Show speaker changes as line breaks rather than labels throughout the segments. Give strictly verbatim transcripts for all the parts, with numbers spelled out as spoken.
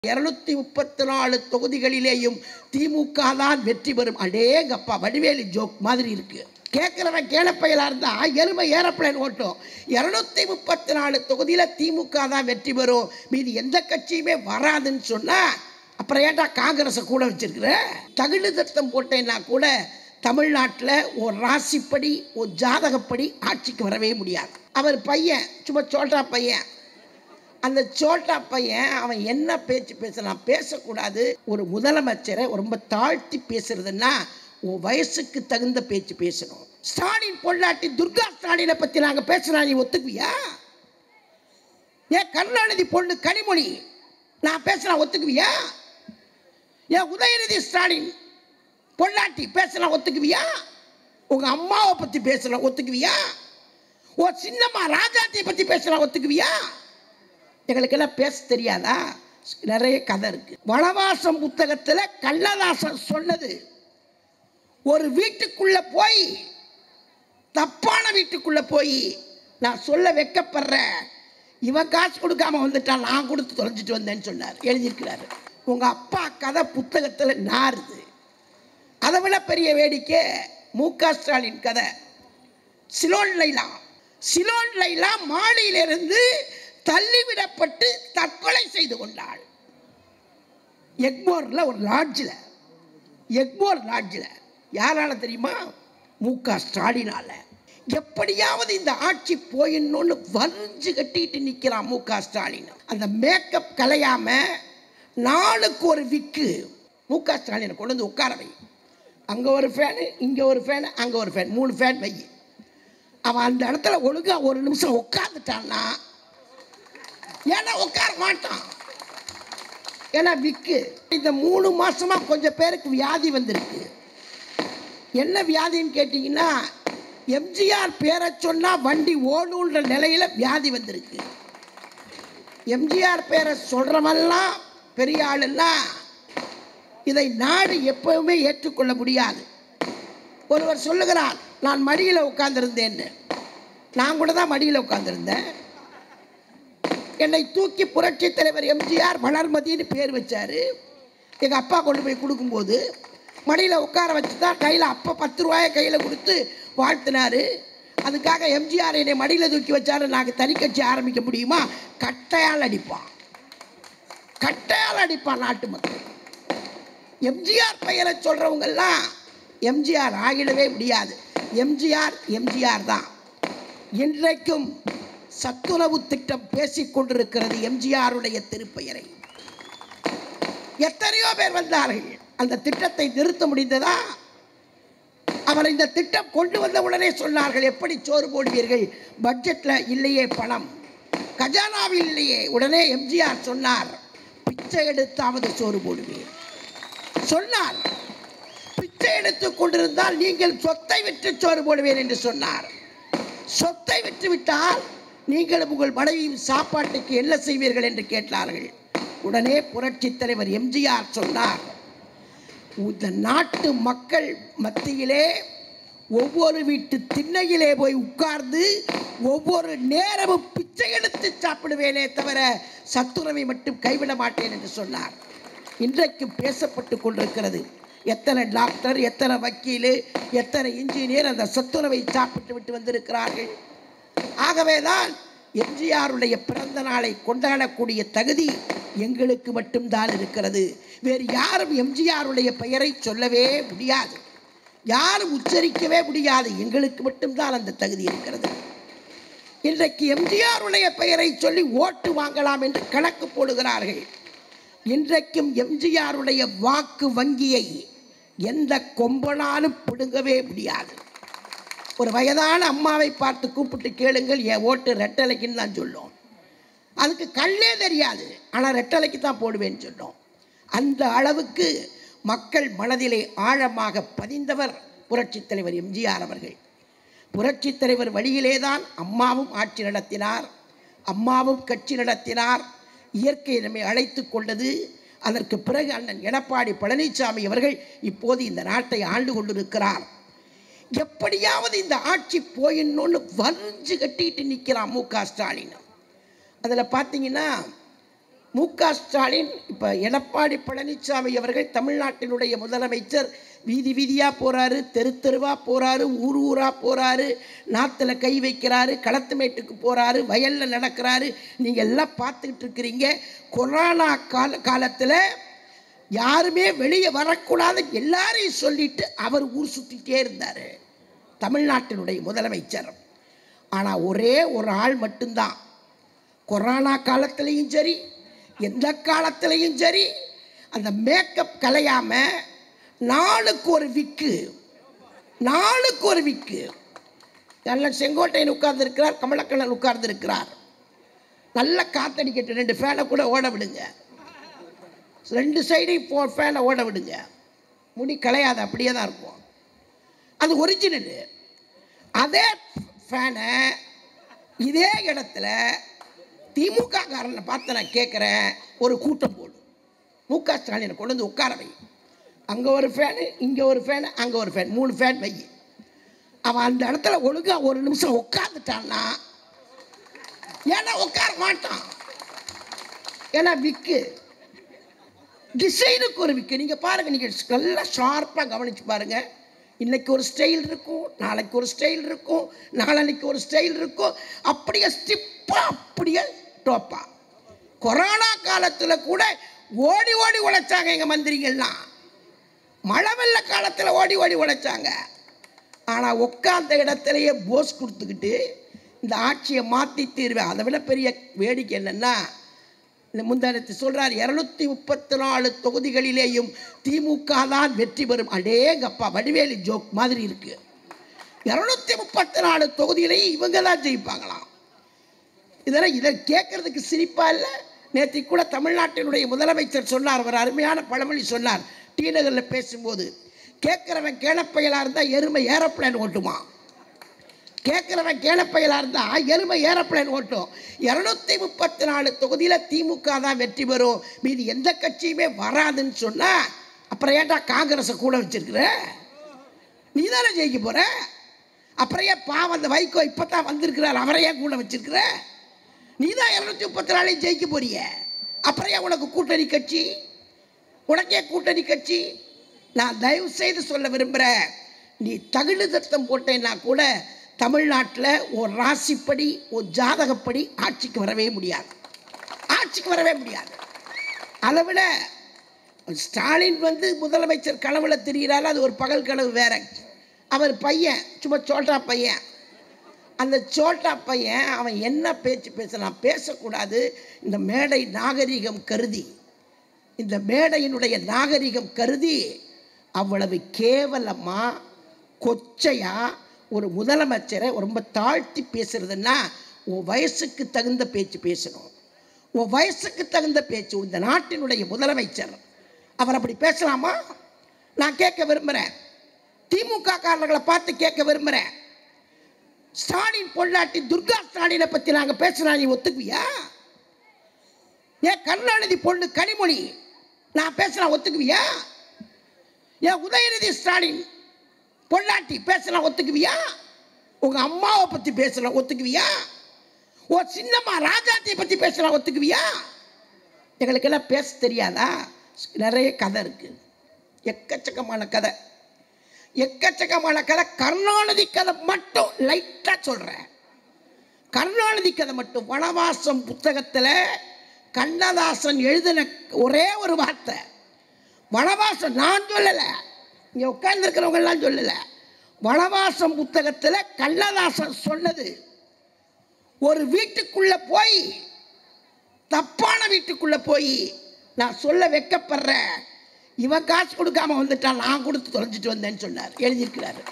இருநூத்தி முப்பத்தி நாலு தொகுதிகளிலேயும் திமுக தான் வெற்றி பெறும். அடேங்கப்பா, வடிவேலி ஜோக் மாதிரி இருக்கு. கேட்கிறவன் கேளப்பையில இருந்தா எருமை ஏரோப்ளேன் ஓட்டும். இருநூத்தி முப்பத்தி நாலு தொகுதியில திமுக தான் வெற்றி பெறும், மீது எந்த கட்சியுமே வராதுன்னு சொன்னா அப்புறம் ஏன்டா காங்கிரஸை கூட வச்சிருக்கிற? தகுடு தத்தம் போட்டேன்னா கூட தமிழ்நாட்டில் ஒரு ராசிப்படி ஒரு ஜாதகப்படி ஆட்சிக்கு வரவே முடியாது. அவர் பையன் சும்மா சோட்டா பையன், அந்த சோட்டா பையன் அவன் என்ன பேச்சு பேசலாம், பேசக்கூடாது. ஒரு முதலமைச்சரை ரொம்ப தாழ்த்தி பேசுறதுன்னா உன் வயசுக்கு தகுந்த பேச்சு பேசணும். ஸ்டாலின் பொள்ளாட்டி துர்கா ஸ்டாலினை பற்றி நாங்கள் பேசுனா நீ ஒத்துக்குவியா? ஏன் கருணாநிதி பொண்ணு கனிமொழி நான் பேசினா ஒத்துக்குவியா? ஏன் உதயநிதி ஸ்டாலின் பொள்ளாட்டி பேசலாம் ஒத்துக்குவியா? உங்க அம்மாவை பற்றி பேசலாம் ஒத்துக்குவியா? ஓ சின்னம்மா ராஜாத்தியை பற்றி பேசலாம் ஒத்துக்குவியா? எங்களுக்கெல்லாம் பேச தெரியாதா? நிறைய கதை இருக்கு. வனவாசம் புத்தகத்தில் கண்ணதாசன் சொன்னது, ஒரு வீட்டுக்குள்ள போய் தப்பான வீட்டுக்குள்ள போய் நான் சொல்ல வைக்கப்படுறேன், இவன் காசு கொடுக்காம வந்துட்டான், நான் கொடுத்து தொலைஞ்சிட்டு வந்தேன்னு சொன்னார், எழுதியிருக்கிறாரு. உங்க அப்பா கதை புத்தகத்தில் நாருது. அதை விட பெரிய வேடிக்கை முக ஸ்டாலின் கதை. சிலோன் லைலா சிலோன் லைலா மாடியிலிருந்து தள்ளிவிடப்பட்டு தற்கொலை செய்து கொண்டாள். எக்மோர்ல ஒரு லாட்ஜில் எக்மோர் லாட்ஜில் யாரால தெரியுமா? முக ஸ்டாலினால. எப்படியாவது இந்த ஆட்சி போயின்னு வரிஞ்சு கட்டிட்டு நிற்கிறான் முக ஸ்டாலின். அந்த மேக்கப் கலையாம நாளுக்கு ஒரு விக்கு முக ஸ்டாலினை கொண்டு வந்து உட்கார வை. அங்கே ஒரு ஃபேனு, இங்கே ஒரு ஃபேனு, அங்கே ஒரு ஃபேன், மூணு ஃபேன் வை. அவன் அந்த இடத்துல ஒழுங்கா ஒரு நிமிஷம் உட்காந்துட்டான்னா, ஏன்னா உட்கார மாட்டான், ஏன்னா விக்கு. இந்த மூணு மாசமா கொஞ்சம் பேருக்கு வியாதி வந்திருக்கு. என்ன வியாதின்னு கேட்டீங்கன்னா, எம்ஜிஆர் பேரை சொன்னா வண்டி ஓடுன்ற நிலையில வியாதி வந்திருக்கு. எம்ஜிஆர் பேரை சொல்றவெல்லாம் பெரிய ஆளுலாம் இதை நாடு எப்பவுமே ஏற்றுக்கொள்ள முடியாது. ஒருவர் சொல்லுகிறார், நான் மடியில் உட்கார்ந்திருந்தேன்னு. நான் கூட தான் மடியில் உட்கார்ந்திருந்தேன். என்னை தூக்கி புரட்சி தலைவர் எம்ஜிஆர் வளர்மதின்னு பேர் வச்சாரு. எங்கள் அப்பா கொண்டு போய் கொடுக்கும்போது மடியில் உட்கார வச்சு தான் கையில் அப்போ பத்து ரூபாயை கையில் கொடுத்து வாழ்த்தினாரு. அதுக்காக எம்ஜிஆர் என்னை மடியில் தூக்கி வச்சாரு நாங்கள் தனி கட்சி ஆரம்பிக்க முடியுமா? கட்டையால் அடிப்பான், கட்டையால் அடிப்பான் நாட்டு மக்கள். எம்ஜிஆர் பெயரை சொல்கிறவங்கெல்லாம் எம்ஜிஆர் ஆகிடவே முடியாது. எம்ஜிஆர் எம்ஜிஆர் தான். இன்றைக்கும் சத்துணவு திட்டம் பேசிக் கொண்டிருக்கிறது எம்ஜிஆருடைய திருப்பெயரை. எத்தனையோ பேர் வந்தார்கள், அந்த திட்டத்தை நிறுத்த முடிந்ததா? அவர் இந்த திட்டம் கொண்டு வந்த உடனே சொன்னார்கள், எப்படி சோறு போடுவீர்கள், பட்ஜெட்டில் இல்லையே பணம், கஜானாவில் இல்லையே. உடனே எம்ஜிஆர் சொன்னார், பிச்சை எடுத்தாவது சோறு போடுவீர் சொன்னார். பிச்சை எடுத்துக் கொண்டிருந்தால் நீங்கள் சொத்தை விற்று சோறு போடுவேன் என்று சொன்னார். சொத்தை விற்று விட்டால் நீங்கள் உங்கள் மனைவியும் சாப்பாட்டுக்கு என்ன செய்வீர்கள் என்று கேட்டார்கள். உடனே புரட்சி தலைவர் எம்ஜிஆர் சொன்னார், இந்த நாட்டு மக்கள் மத்தியிலே ஒவ்வொரு வீட்டு திண்ணையிலே போய் உட்கார்ந்து ஒவ்வொரு நேரமும் பிச்சை எடுத்து சாப்பிடுவேனே தவிர சத்துணவை மட்டும் கைவிட மாட்டேன் என்று சொன்னார். இன்றைக்கு பேசப்பட்டு கொண்டிருக்கிறது. எத்தனை டாக்டர், எத்தனை வக்கீல், எத்தனை இன்ஜினியர் அந்த சத்துணவை சாப்பிட்டு விட்டு வந்திருக்கிறார்கள். ஆகவேதான் எம்ஜிஆருடைய பிறந்த நாளை கொண்டாடக்கூடிய தகுதி எங்களுக்கு மட்டும்தான் இருக்கிறது. வேறு யாரும் எம்ஜிஆருடைய பெயரை சொல்லவே முடியாது, யாரும் உச்சரிக்கவே முடியாது. எங்களுக்கு மட்டும்தான் அந்த தகுதி இருக்கிறது. இன்றைக்கு எம்ஜிஆருடைய பெயரை சொல்லி ஓட்டு வாங்கலாம் என்று கணக்கு போடுகிறார்கள். இன்றைக்கும் எம்ஜிஆருடைய வாக்கு வங்கியை எந்த கொம்பனாலும் பிடுங்கவே முடியாது. ஒரு வயதான அம்மாவை பார்த்து கூப்பிட்டு கேளுங்கள், என் ஓட்டு ரெட்டலைக்குன்னு தான் சொல்லும். அதுக்கு கண்ணே தெரியாது, ஆனால் ரெட்டலைக்கு தான் போடுவேன்னு சொல்லும். அந்த அளவுக்கு மக்கள் மனதிலே ஆழமாக பதிந்தவர் புரட்சி தலைவர் எம்ஜிஆர் அவர்கள். புரட்சி தலைவர் வழியிலே தான் அம்மாவும் ஆட்சி நடத்தினார், அம்மாவும் கட்சி நடத்தினார். இயற்கை நம்மை அழைத்து கொண்டது. அதற்கு பிறகு அண்ணன் எடப்பாடி பழனிசாமி அவர்கள் இப்போது இந்த நாட்டை ஆண்டு கொண்டிருக்கிறார். எப்படியாவது இந்த ஆட்சி போயின்னு வரிஞ்சு கட்டிட்டு நிற்கிறான் முக ஸ்டாலின். அதில் பார்த்தீங்கன்னா முக ஸ்டாலின் இப்போ எடப்பாடி பழனிசாமி அவர்கள் தமிழ்நாட்டினுடைய முதலமைச்சர் வீதி வீதியாக போகிறாரு, தெரு தெருவாக போகிறாரு, ஊர் ஊராக போகிறாரு, நாற்றுல கை வைக்கிறாரு, களத்து மேட்டுக்கு போகிறாரு, வயலில் நடக்கிறாரு. நீங்கள் எல்லாம் பார்த்துக்கிட்டு இருக்கிறீங்க. கொரோனா கால காலத்தில் யாருமே வெளியே வரக்கூடாது எல்லாரையும் சொல்லிட்டு அவர் ஊர் சுற்றிட்டே இருந்தார் தமிழ்நாட்டினுடைய முதலமைச்சர். ஆனால் ஒரே ஒரு ஆள் மட்டும்தான் கொரோனா காலத்திலையும் சரி எந்த காலத்திலையும் சரி அந்த மேக்கப் கலையாமல் நாளுக்கு ஒரு விக்கு நாளுக்கு ஒரு விக்கு நல்ல செங்கோட்டையன் உட்கார்ந்துருக்கிறார், கமலக்கண்ணன் உட்கார்ந்துருக்கிறார். நல்ல காத்தடிக்கட்டு, ரெண்டு ஃபேனை கூட ஓட விடுங்க, ரெண்டு சைடையும் போ ஃபேனை ஓட விடுங்க, முடி கலையாது, அப்படியே தான் இருக்கும். அது ஒரிஜினலு. அதே ஃபேனை இதே இடத்துல திமுக காரனை பார்த்து நான் கேட்குறேன், ஒரு கூட்டம் போடு, முக ஸ்டாலினை கொண்டு வந்து உட்கார வை, அங்கே ஒரு ஃபேனு, இங்கே ஒரு ஃபேனு, அங்கே ஒரு ஃபேன், மூணு ஃபேன் வை. அவன் அந்த இடத்துல ஒழுங்காக ஒரு நிமிஷம் உட்காந்துட்டான்னா, ஏன்னா உட்கார மாட்டான், ஏன்னா விக்கு டிசைனுக்கு ஒரு விக்கு. நீங்கள் பாருங்கள், நீங்கள் நல்லா ஷார்ப்பாக கவனித்து பாருங்கள். இன்றைக்கி ஒரு ஸ்டைல் இருக்கும், நாளைக்கு ஒரு ஸ்டைல் இருக்கும், நாளைக்கு ஒரு ஸ்டைல் இருக்கும், அப்படியே ஸ்டிப்பாக அப்படியே டோப்பா. கொரோனா காலத்தில் கூட ஓடி ஓடி உழைச்சாங்க எங்கள் மந்திரிகள்லாம், மழை வெள்ள காலத்தில் ஓடி ஓடி உழைச்சாங்க. ஆனால் உட்காந்த இடத்துலையே போஸ் கொடுத்துக்கிட்டு இந்த ஆட்சியை மாற்றி தீர்வேன். அதை விட பெரிய வேடிக்கை என்னென்னா, இந்த முந்தானத்து சொல்கிறார், இரநூத்தி முப்பத்தி நாலு தொகுதிகளிலேயும் திமுக தான் வெற்றி பெறும். அடேங்கப்பா, வடிவேலி ஜோக் மாதிரி இருக்குது. இரநூத்தி முப்பத்தி நாலு தொகுதியிலையும் இவங்க தான் ஜெயிப்பாங்களாம். இதெல்லாம் இதை கேட்குறதுக்கு சிரிப்பாக இல்லை. நேற்று கூட தமிழ்நாட்டினுடைய முதலமைச்சர் சொன்னார், ஒரு அருமையான பழமொழி சொன்னார் டி நகரில் பேசும்போது. கேட்குறவன் கேளப்பயலாக இருந்தால் எருமை ஏரோப்ளேன் ஓட்டுமா, கேட்குறவன் கேளப்பயலாக இருந்தால் எருமை ஏரோப்ளேன் ஓட்டும். இரநூத்தி முப்பத்தி நாலு தொகுதியில் திமுக தான் வெற்றி பெறும், மீது எந்த கட்சியுமே வராதுன்னு சொன்னால் அப்புறம் ஏன்டா காங்கிரஸை கூட வச்சிருக்கிற, நீ தானே ஜெயிக்க போகிற. அப்புறம் ஏன் பாவம் அந்த வைகோ இப்போ தான் வந்திருக்கிறார், அவரை ஏன் கூட வச்சிருக்கிற, நீ தான் இரநூத்தி முப்பத்தி நாலையும் ஜெயிக்க போறிய, அப்புறம் ஏன் உனக்கு கூட்டணி கட்சி, உனக்கே கூட்டணி கட்சி. நான் தயவு செய்து சொல்ல விரும்புகிறேன், நீ தகுடு தத்தம் போட்டேன்னா கூட தமிழ்நாட்டில் ஒரு ராசிப்படி ஒரு ஜாதகப்படி ஆட்சிக்கு வரவே முடியாது, ஆட்சிக்கு வரவே முடியாது. அதை விட ஸ்டாலின் வந்து முதலமைச்சர் கனவுல தெரிகிறாரு, அது ஒரு பகல் கனவு வேற. அவர் பையன் சும்மா சோட்டா பையன், அந்த சோட்டா பையன் அவன் என்ன பேச்சு பேசலாம், பேசக்கூடாது. இந்த மேடை நாகரிகம் கருதி, இந்த மேடையினுடைய நாகரிகம் கருதி அவ்வளவு கேவலமாக கொச்சையாக ஒரு முதலமைச்சரை ரொம்ப தாழ்த்தி பேசுறதுன்னா, உன் வயசுக்கு தகுந்த பேச்சு பேசணும், உன் வயசுக்கு தகுந்த பேச்சு. இந்த நாட்டினுடைய முதலமைச்சர் அவர் அப்படி பேசலாமா? நான் கேட்க விரும்புகிறேன், திமுக காரர்களை பார்த்து கேட்க விரும்புகிறேன். ஸ்டாலின் பொள்ளாட்டி துர்கா ஸ்டாலினை பற்றி நாங்கள் பேசுனா நீ ஒத்துக்குவியா? ஏன் கருணாநிதி பொண்ணு கனிமொழி நான் பேசுனா ஒத்துக்குவியா? ஏன் உதயநிதி ஸ்டாலின் பொள்ளாட்டி பேசலாம் ஒத்துக்குவியா? உங்கள் அம்மாவை பற்றி பேசலாம் ஒத்துக்குவியா? ஓ சின்னம்மா ராஜாத்தியை பற்றி பேசலாம் ஒத்துக்குவியா? எங்களுக்கெல்லாம் பேச தெரியாதா? நிறைய கதை இருக்குது, எக்கச்சக்கமான கதை, எக்கச்சக்கமான கதை. கருணாநிதி கதை மட்டும் லைட்டாக சொல்கிறேன். கருணாநிதி கதை மட்டும் வனவாசம் புத்தகத்தில் கண்ணதாசன் எழுதின ஒரே ஒரு வார்த்தை, வனவாசம் நான் சொல்லலை, இங்கே உட்கார்ந்துருக்கிறவங்கெல்லாம் சொல்லலை, வனவாசம் புத்தகத்தில் கண்ணதாசன் சொன்னது. ஒரு வீட்டுக்குள்ளே போய், தப்பான வீட்டுக்குள்ளே போய் நான் சொல்ல வைக்கப்படுறேன், இவன் காசு கொடுக்காம வந்துட்டான், நான் கொடுத்து தொலைஞ்சிட்டு வந்தேன்னு சொன்னார், எழுதியிருக்கிறாரு.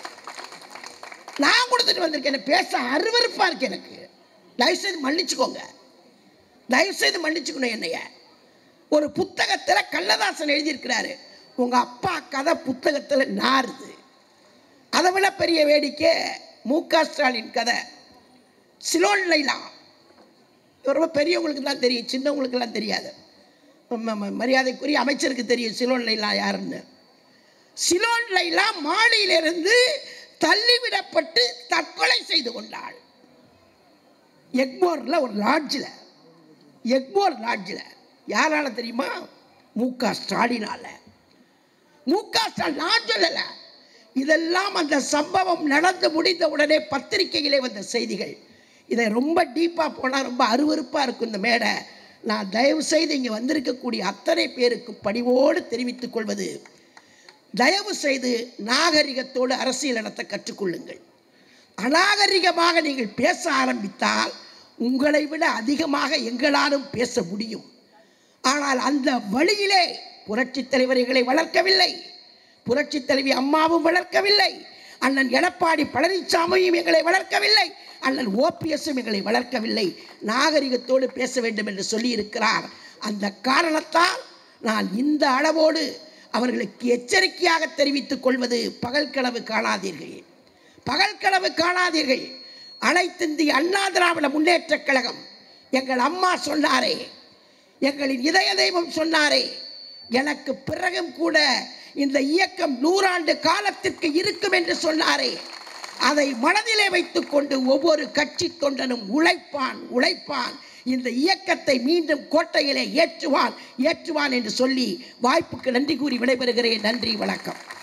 நான் கொடுத்துட்டு வந்திருக்கேன், பேச அருவருப்பாக இருக்கு எனக்கு. தயவுசெய்து மன்னிச்சுக்கோங்க, தயவுசெய்து மன்னிச்சுக்கணும் என்னைய. ஒரு புத்தகத்தில் கண்ணதாசன் எழுதியிருக்கிறாரு, உங்கள் அப்பா கதை புத்தகத்தில் நாருது. அதை விட பெரிய வேடிக்கை முக ஸ்டாலின் கதை சிலோன் லைலா. ரொம்ப பெரியவங்களுக்கு தான் தெரியும், சின்னவங்களுக்கெல்லாம் தெரியாது. மரியாதைக்குரிய அமைச்சருக்கு தெரியும் சிலோன் லைலா யாருன்னு. சிலோன் லைலா மாடியிலிருந்து தள்ளிவிடப்பட்டு தற்கொலை செய்து கொண்டாள் எக்மோரில் ஒரு லாட்ஜில். எக்மோர் லாட்ஜில். யாரால தெரியுமா? முக ஸ்டாலினால. முக ஸ்டாலின் நான் சொல்லலை, இதெல்லாம் அந்த சம்பவம் நடந்து முடிந்த உடனே பத்திரிகையிலே வந்த செய்திகள். இதை ரொம்ப டீப்பாக போனால் ரொம்ப அருவருப்பாக இருக்கும் இந்த மேடை. நான் தயவு செய்து இங்கே வந்திருக்கக்கூடிய அத்தனை பேருக்கு பணிவோடு தெரிவித்துக் கொள்வது, தயவு செய்து நாகரிகத்தோடு அரசியல் நடத்த கற்றுக்கொள்ளுங்கள். அநாகரிகமாக நீங்கள் பேச ஆரம்பித்தால் உங்களை விட அதிகமாக எங்களாலும் பேச முடியும். ஆனால் அந்த வழியிலே புரட்சித் தலைவர்களை வளர்க்கவில்லை, புரட்சித் தலைவி அம்மாவும் வளர்க்கவில்லை, அண்ணன் எடப்பாடி பழனிசாமியும் எங்களை வளர்க்கவில்லை, அண்ணன் ஓபிஎஸும் எங்களை வளர்க்கவில்லை. நாகரிகத்தோடு பேச வேண்டும் என்று சொல்லியிருக்கிறார். அந்த காரணத்தால் நான் இந்த அளவோடு அவர்களுக்கு எச்சரிக்கையாக தெரிவித்துக் கொள்வது, பகல் கனவு காணாதீர்கள், பகல் கனவு காணாதீர்கள். அனைத்திந்திய அண்ணா திராவிட முன்னேற்ற கழகம், எங்கள் அம்மா சொன்னாரே, எங்களின் இதய தெய்வம் சொன்னாரே, எனக்கு பிறகும் கூட இந்த இயக்கம் நூறாண்டு காலத்திற்கு இருக்கும் என்று சொன்னாரே, அதை மனதிலே வைத்துக் கொண்டு ஒவ்வொரு கட்சி தொண்டனும் உழைப்பான் உழைப்பான் இந்த இயக்கத்தை மீண்டும் கோட்டையிலே ஏற்றுவான் ஏற்றுவான் என்று சொல்லி வாய்ப்புக்கு நன்றி கூறி விடைபெறுகிறேன். நன்றி, வணக்கம்.